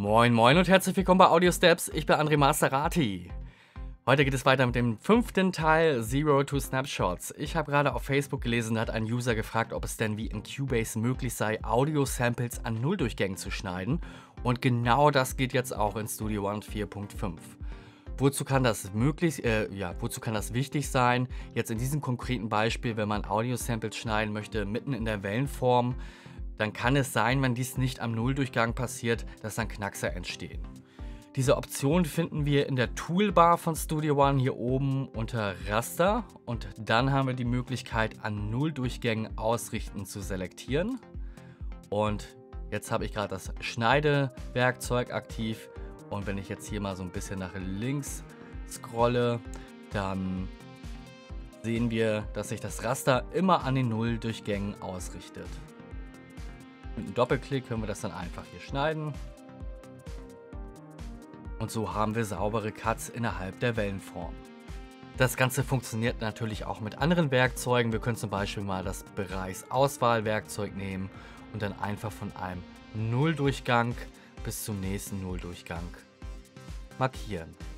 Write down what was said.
Moin moin und herzlich willkommen bei Audio Steps. Ich bin André Maserati. Heute geht es weiter mit dem 5. Teil Zero to Snapshots. Ich habe gerade auf Facebook gelesen, da hat ein User gefragt, ob es denn wie in Cubase möglich sei, Audio-Samples an Nulldurchgängen zu schneiden. Und genau das geht jetzt auch in Studio One 4.5. Wozu kann das wichtig sein? Jetzt in diesem konkreten Beispiel, wenn man Audio-Samples schneiden möchte, mitten in der Wellenform, dann kann es sein, wenn dies nicht am Nulldurchgang passiert, dass dann Knackser entstehen. Diese Option finden wir in der Toolbar von Studio One hier oben unter Raster und dann haben wir die Möglichkeit, an Nulldurchgängen ausrichten zu selektieren. Und jetzt habe ich gerade das Schneidewerkzeug aktiv und wenn ich jetzt hier mal so ein bisschen nach links scrolle, dann sehen wir, dass sich das Raster immer an den Nulldurchgängen ausrichtet. Mit einem Doppelklick können wir das dann einfach hier schneiden. Und so haben wir saubere Cuts innerhalb der Wellenform. Das Ganze funktioniert natürlich auch mit anderen Werkzeugen. Wir können zum Beispiel mal das Bereichsauswahlwerkzeug nehmen und dann einfach von einem Nulldurchgang bis zum nächsten Nulldurchgang markieren.